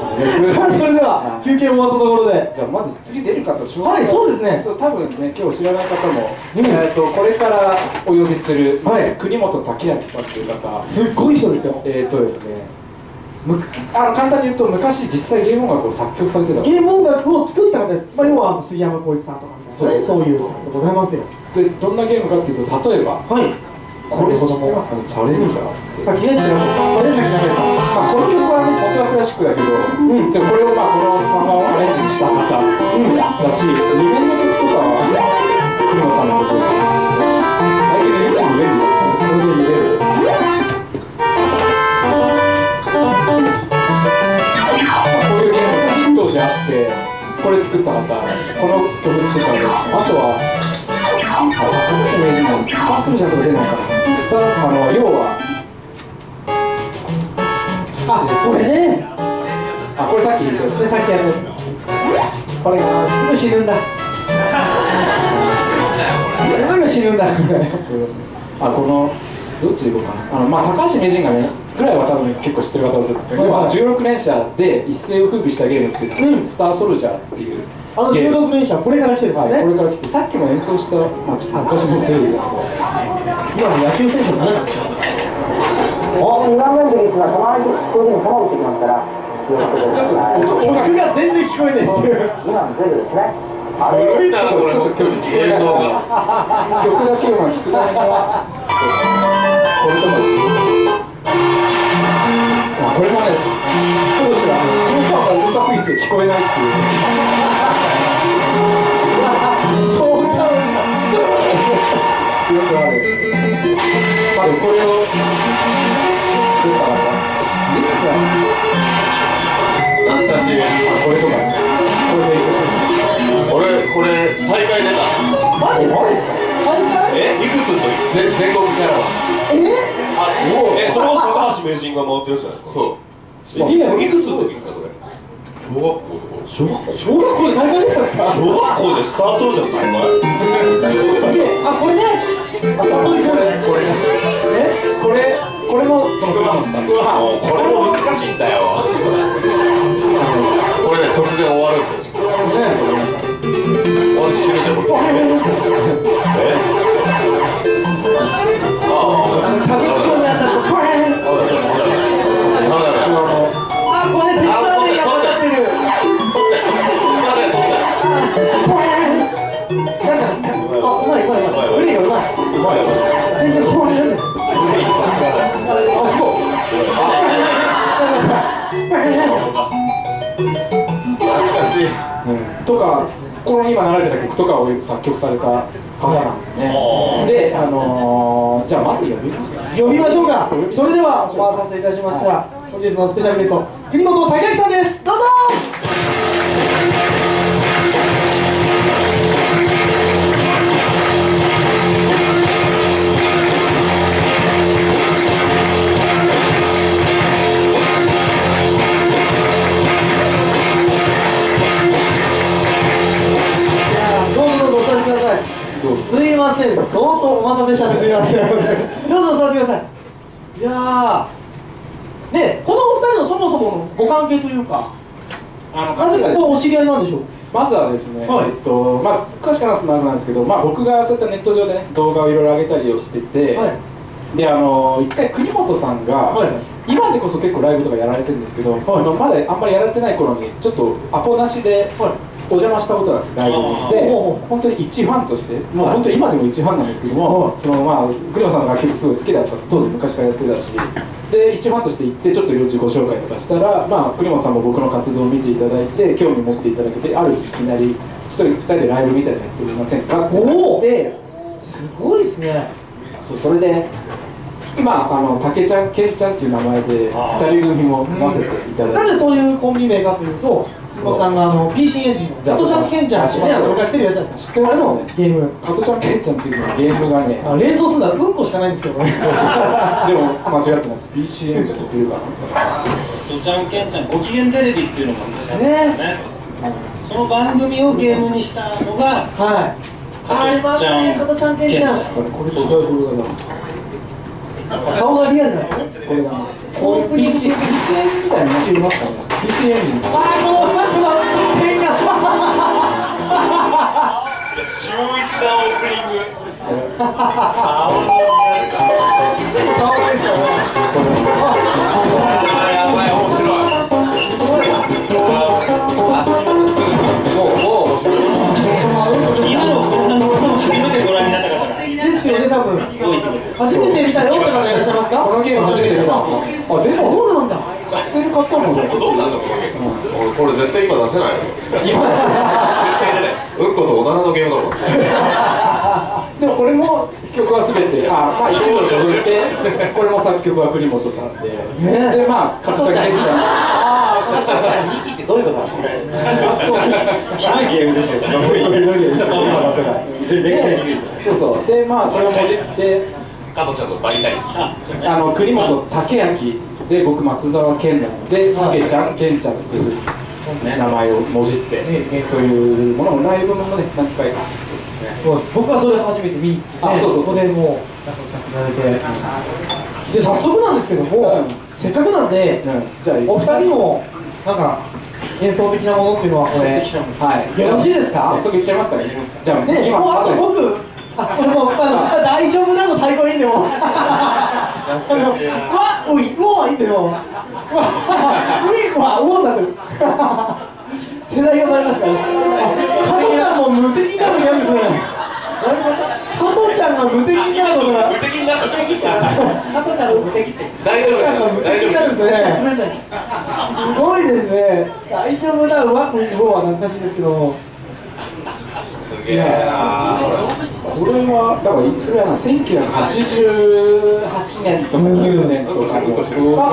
ことです。 さあ、それでは休憩終わったところで、 じゃあまず次出る方、 はい、そうですね。 多分ね、今日知らない方も、これからお呼びする国本武明さんという方、 すっごい人ですよ。 ですね、簡単に言うと昔実際ゲーム音楽を作曲されてた、 ゲーム音楽を作った方です。要は杉山浩一さんとかね、そういう方でございますよ。 で、どんなゲームかっていうと、例えば、 はい、 これ知ってますかね、チャレンジャー。 さっきね、ちらっと、これさっき中井さん。 この曲はね、本当はクラシックだけど、でもこれをこのサマーをアレンジした方だし、リベンの曲とかは国本さんの曲を作りまして、最近の YouTube 便利だったので、これで見れる。こういうゲームがヒットしあって、これ作った方、この曲作った方です。あとは、高橋名人のスターソルジャーとか出ないかな。スター要は、 これね、 これさっき言ったやつ。 これさっきやるやつ。これがすぐ死ぬんだ。すぐ死ぬんだ。 このどっちでいこうかな。高橋名人がねぐらいは多分結構知ってる方だと思うんですけど、16連射で一世を風靡したゲームっていう、スターソルジャーっていう。 16連射、これから来てるんですね。 これから来て、さっきも演奏した、ちょっと昔のテレビだけど、 今の野球選手の何なんでしょう。 2番目の時はたまにこういうふうに球を打ってきますから気をつけてください。 曲が全然聞こえないっていう。 今の全部ですね。 古いな、これちょっと曲聞こえない。 曲だけを聞くためにはこれとかこれもね、当時は効果がうるさすぎて聞こえないっていうよくある。これを作った方、 懐かしい。 これとか、 これ大会出た。 マジですか？ いくつの時？全国キャラバン。それを高橋名人が回ってるじゃないですか。そう。いくつの時ですかそれ？小学校で大会でしたんですか？小学校でスターソルジャーの大会？ これね。 これもその国本さん。 これも難しいんだよ。これね突然終わるんです。俺知るじゃんこれ。 とか、この今流れてた曲とかを作曲された方なんですね。で、じゃあまず呼びましょうか。それではお待たせいたしました。本日のスペシャルゲスト、国本武明さんです。どうぞ。すいません、相当お待たせしちゃってすいません。どうぞ座ってください。いやー、ね、このお二人のそもそものご関係というか、なぜここお知り合いなんでしょう。 まずはですね、詳しく話すのなんですけど、僕がそういったネット上でね、動画をいろいろ上げたりをしてて、で、一回国本さんが、今でこそ結構ライブとかやられてるんですけど、まだあんまりやられてない頃に、ちょっとアポなしで、お邪魔したことなんです、ライブに行って、本当に一ファンとして、もう本当に今でも一ファンなんですけども、国本さんの楽曲すごい好きだった、当時昔からやってたし、で、一ファンとして行って、ちょっといろいろ自己紹介とかしたら、国本さんも僕の活動を見ていただいて、興味持っていただけて、ある日いきなり、一人、二人でライブみたいなのやってみませんかって言って、 すごいですね。 それで、今、たけちゃん、けんちゃんっていう名前で、二人組も組ませていただいて。 なぜそういうコンビ名かというと、久保さんがPC エンジンの加トちゃんけんちゃんってね、昔してるやつですか。知ってますよね。ゲーム。 加トちゃんけんちゃんっていうのはゲームがね、 連想するのはうんこしかないんですけどね。 でも間違ってます。PC エンジンって言うかな。 加トちゃんけんちゃんご機嫌テレビっていうのが昔あったんですね。その番組をゲームにしたのが、 ありますね、加トちゃんけんちゃん。 これ違う動画だ。 顔がリアルなんですね。 これがこういう PC エンジン自体見ますかね。 PC エンジン。ああ、もうなんか変が。 秀逸なオープニング。やばい、面白い。 今のこんなのことも初めてご覧になった方がですよね、多分。初めて見たよって方いらっしゃいますか？ このゲーム初めて見た。あ、でもそうなんだ。 知ってる方もどうなんだこのゲーム。これ絶対今出せないよ。うんことおならのゲームだもん。 でもこれも曲はすべて、まあ一部を除いて、これも作曲は栗本さんで、でまあ加藤ちゃん、 2期ってどういうことなの？ 広いゲームですよ。 そうそう。でまあこれをもじって加藤ちゃんとバリたい。 栗本武明で僕松沢健なので武ちゃん健ちゃんっていう名前をもじってそういうものをライブもね何回か。 僕はそれ初めて見に行って、そこでもう仲良くさせていただいて、で早速なんですけども、せっかくなんで、 じゃあお二人のなんか演奏的なものっていうのはこれ、よろしいですか？ 早速いっちゃいますかね。じゃあね、もうあと僕、これも大丈夫なの太鼓いいんでも、うい、うわいいんでも、うい、わ、うおになってる。世代が変わりますからね。加藤ちゃんも無敵になる時あるんですね。加藤ちゃんが無敵になることが。 無敵になった。 加藤ちゃんが無敵って。 大丈夫だよ。 無敵になるんですね。すごいですね。大丈夫だ、うわ、これの方は懐かしいですけど。 すげえな。 これはだからいつぐらいな、1988年とか9年とかの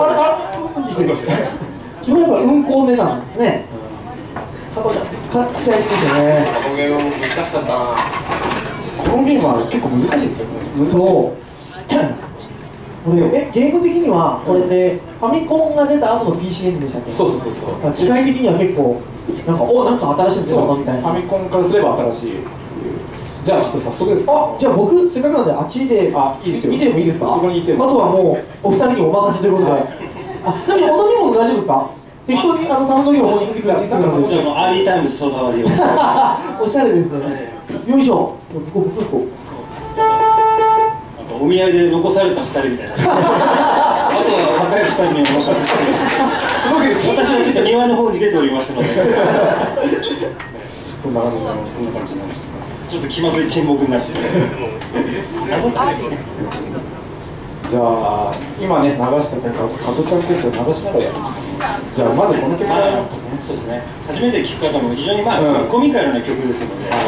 基本やっぱ運行値段ですね。加藤ちゃん使っちゃいますよね。 このゲーム難しかったな。 このゲームは結構難しいですよね。 そう。ゲーム的にはこれでファミコンが出た後の PC エンジンでしたっけ？ そう。 機械的には結構なんか新しいんですよみたいな。 ファミコンからすれば新しい。じゃあちょっと早速ですか。 じゃあ僕せっかくなんであっちでいいですよ。 見てもいいですか？ ここにいてあとはもうお二人にお任せということで。ちなみにお飲み物大丈夫ですか？適当に頼んどきを持ってきてください。 アーリータイムズソーダ割りをおしゃれですね。よいしょ。 お見合いで残された2人みたいな。あとは若い2人にお任せして私はちょっと庭の方に出ておりますのでそんな感じになりました。 ちょっと気まずい沈黙になってる。 じゃあ今ね流した曲加藤ちゃん曲を流しながらやります。じゃあまずこの曲やりますかね。 そうですね。初めて聴く方も非常にコミカルな曲ですので。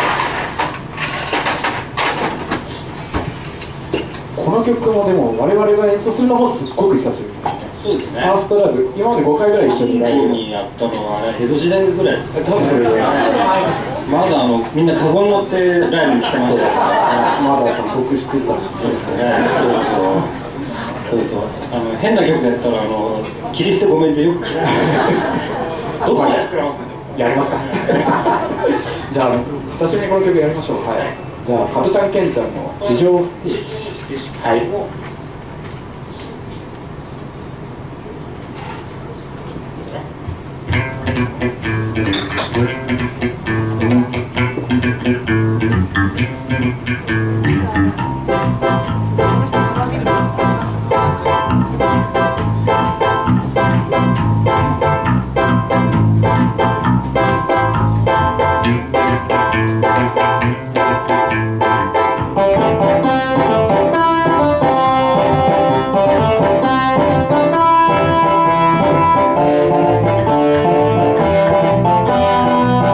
この曲もでも我々が演奏するのもすっごく久しぶりですね。 そうですね。 ファーストラブ今まで5回ぐらい一緒にライブにやったのは江戸時代ぐらい。 多分それぐらい。 まだみんなカゴに乗ってライブに来てましたから。 まだ僕知ってたし。 そう。変な曲やったら切り捨てごめんってよく聞く。どこまで膨らますね。 やりますか。じゃあ久しぶりにこの曲やりましょう。はい。じゃあ加藤ちゃんけんちゃんの地上ステージ。はい。 「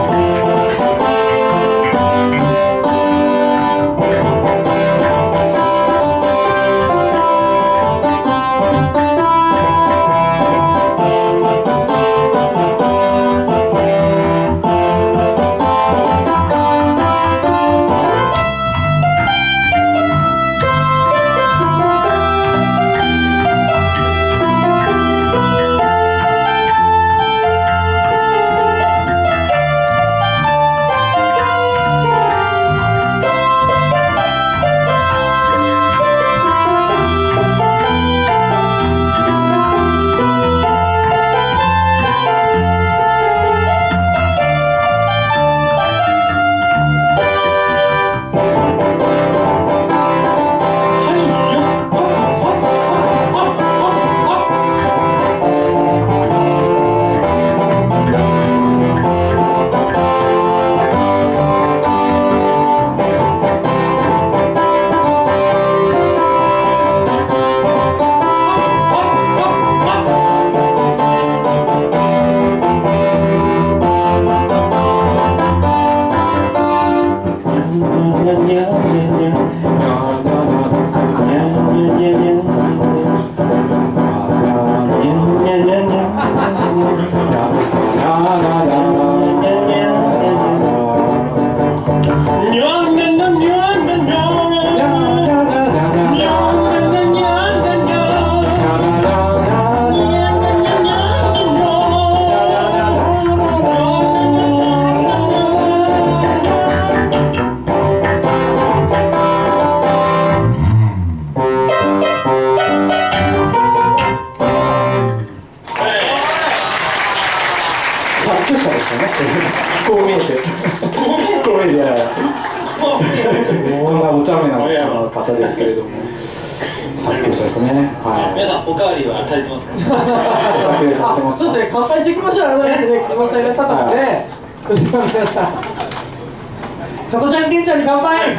こう見えてこう見えてやらないこんなお茶目な方ですけれども作曲者ですね。はい。 皆さんおかわりは足りてますか？お酒足りてます。 そうですね、乾杯していきましょう。改めてね、車さんいらっしゃったので、それでは皆さん、加トちゃんケンちゃんに乾杯。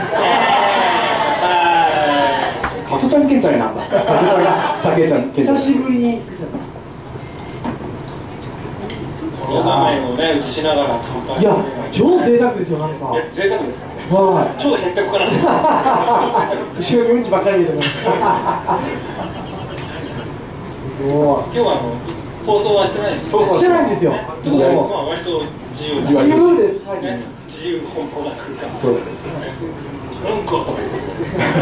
加トちゃんケンちゃんになんだ。加トちゃんが竹ちゃんケンちゃん。 久しぶりに。 この画面をね映しながら乾杯。 いや、超贅沢ですよ、なんか。 贅沢ですか？ はい。 超へったくかな。 後ろにうんちばっかり入れてます。 今日は放送はしてないです。 してないんですよ。 でもまあ割と自由自由です。 ね、自由奔放な空間。 そううんことか言って。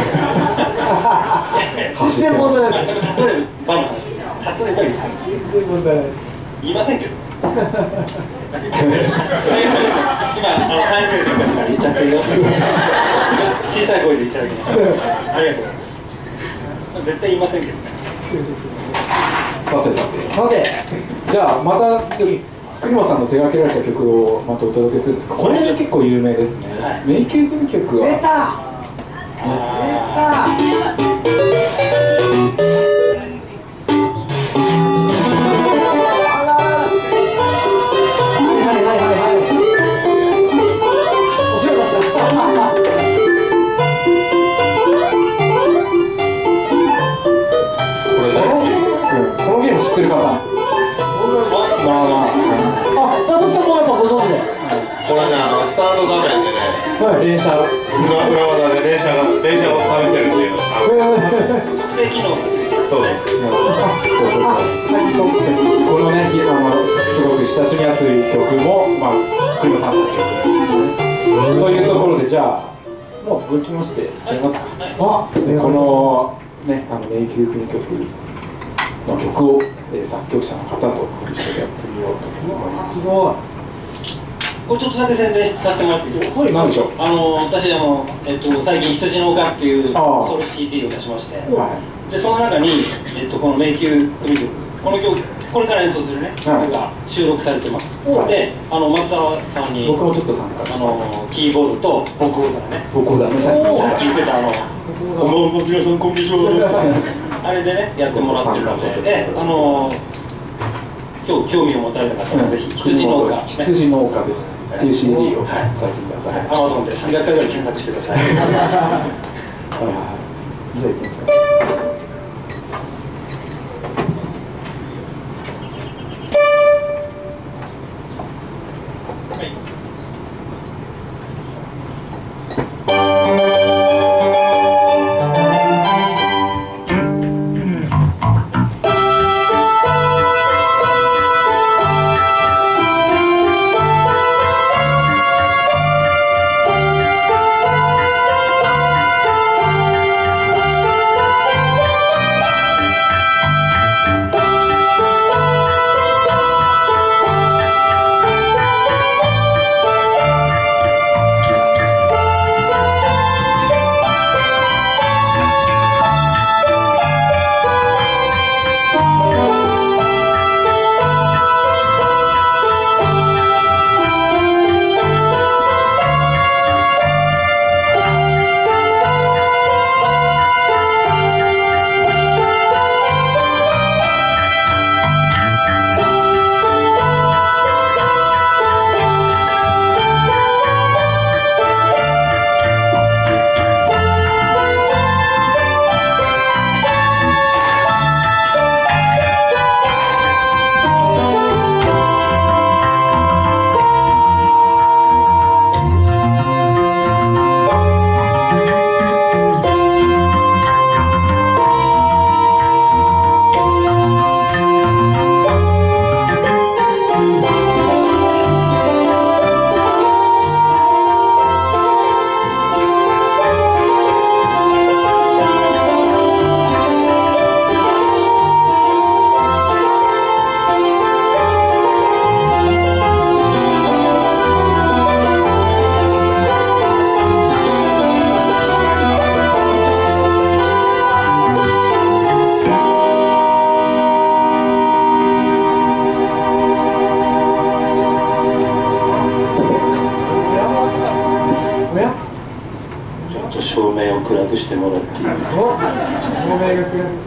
走って問題ないです。 例えばの話です。例えば問題ないです。 言いませんけど。今3年生から言っちゃってるよ。小さい声でいただきます。ありがとうございます。絶対言いませんけどね。 さてじゃあまた栗本さんの手掛けられた曲をまたお届けするんですか。これ結構有名ですね。迷宮組曲は出た知ってる方。 あ、そしたらもうやっぱご存知で。 これね、スタート画面でね、 連射裏技で電車を試してるっていうの。 測定機能がついてる。 そうです。 このね、すごく親しみやすい曲も、まあ、栗本さん作曲ですね。というところで、じゃあ、もう続きまして、いっちゃいますか。このね、迷宮組曲の曲を、作曲者の方と一緒にやってみようと思います。 すごい。 これちょっとだけ宣伝させてもらっていいですか。 何でしょう。 私最近羊の丘っていうソロ CD を出しまして、でその中にこの迷宮組曲、この曲これから演奏するね曲が収録されてます。で松沢さんに僕もちょっと参加キーボードとボコーダね。 ボコーダね。 さっき言ってたこんばんは皆さんこんにちは。あれでねやってもらってるので、今日興味を持たれた方はぜひ羊の丘羊の丘ですっていう CD を最近出されました。 Amazon で300回ぐらい検索してください。 じゃあいきますか。 「 を暗くしてもらっていいですか。 照明が暗い。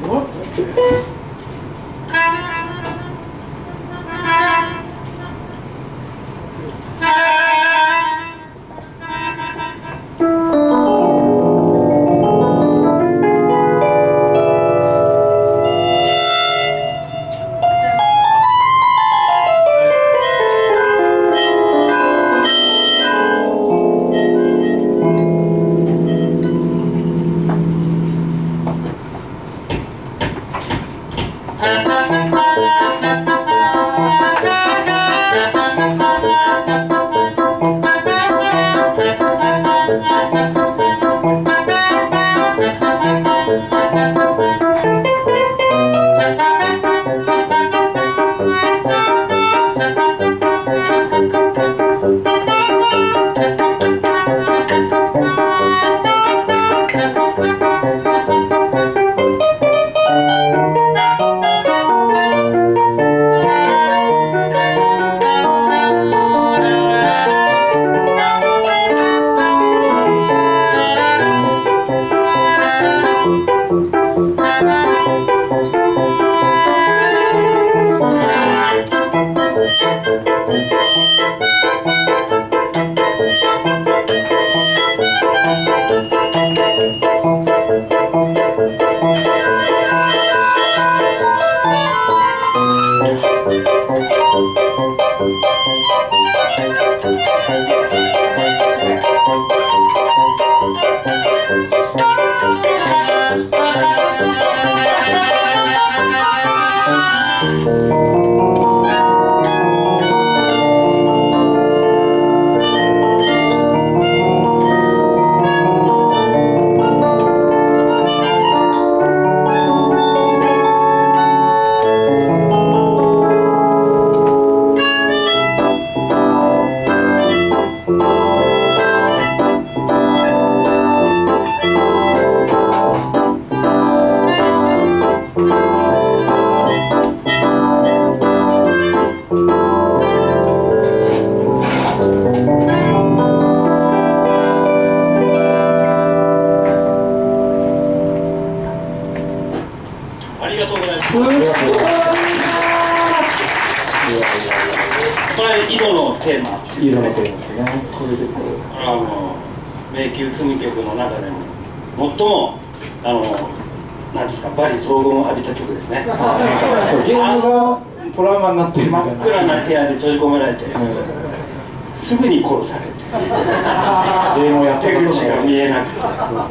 迷宮組曲の中でも最もなんですか、バリ荘厳を浴びた曲ですね。 ゲームがトラウマになってるみたいな。 真っ暗な部屋で閉じ込められて、すぐに殺されて、手口が見えなくて、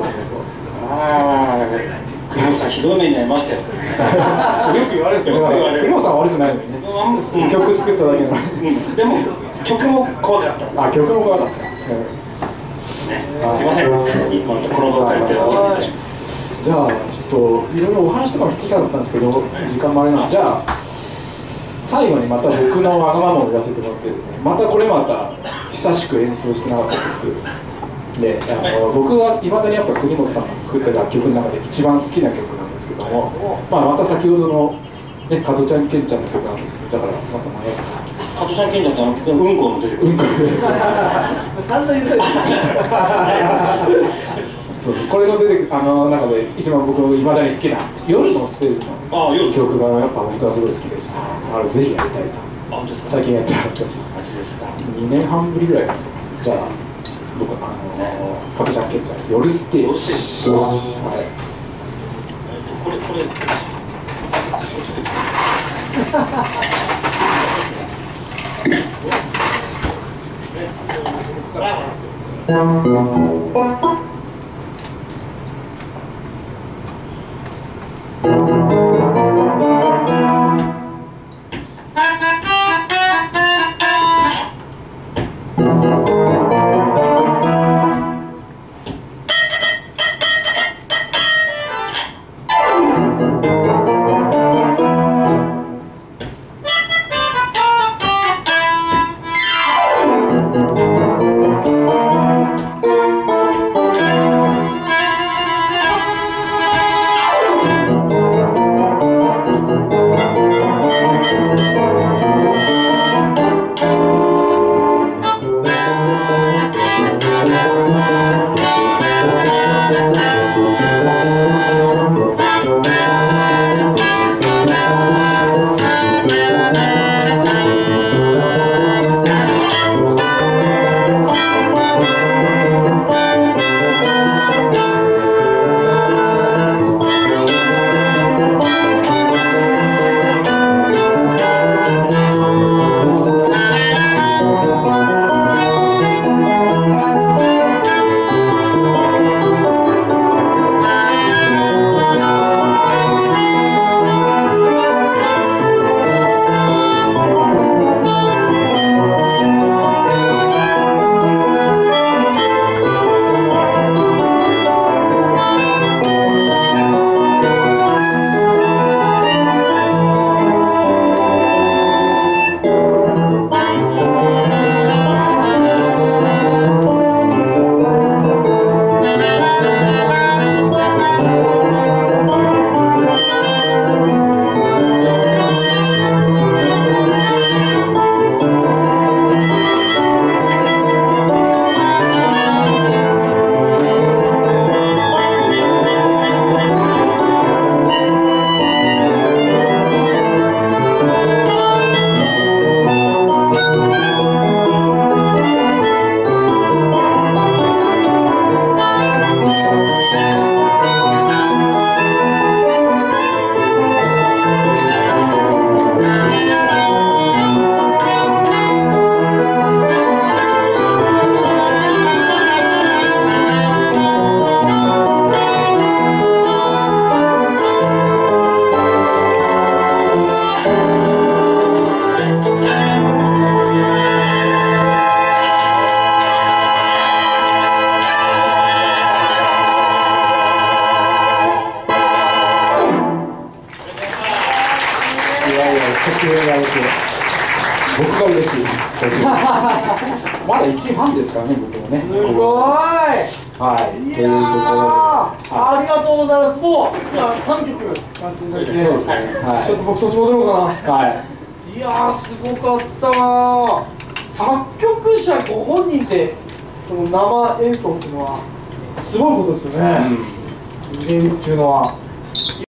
国本さんひどい目になりましたよ。よく言われるんですよ。国本さんは悪くないのにね。曲作っただけなのに。 でも曲も怖かった。 あ、曲も怖かった。 すいません。今のところの回答をお願いいたします。 じゃあちょっといろいろお話とかも聞きたかったんですけど、時間もあれなので、じゃあ最後にまた僕のわがままを言わせてもらってですね、またこれまた久しく演奏してなかった曲で、僕はいまだにやっぱ国本さんが作った楽曲の中で一番好きな曲なんですけども、また先ほどのね、加トちゃんケンちゃんの曲なんですけど、だからまた流すか。 加トちゃんケンちゃんってうんこの出てくる。うんこ。 散々言ったでしょ。これの出てくる中で一番僕いまだに好きな夜のステージの曲がやっぱ僕はすごい好きでした。あれぜひやりたいと。最近やってなかったし。2年半ぶりぐらいです。じゃあ僕加トちゃんケンちゃん夜ステージ。はい。これ。 言われて僕が嬉しいまだ一ファンですからね、僕もね。 すごい。 はい、 いやありがとうございます。もう今3曲させていただいて、ちょっと僕そっち戻ろうかな。はい。いやすごかったな。作曲者ご本人でその生演奏っていうのはすごいことですよね。入れるっていうのは。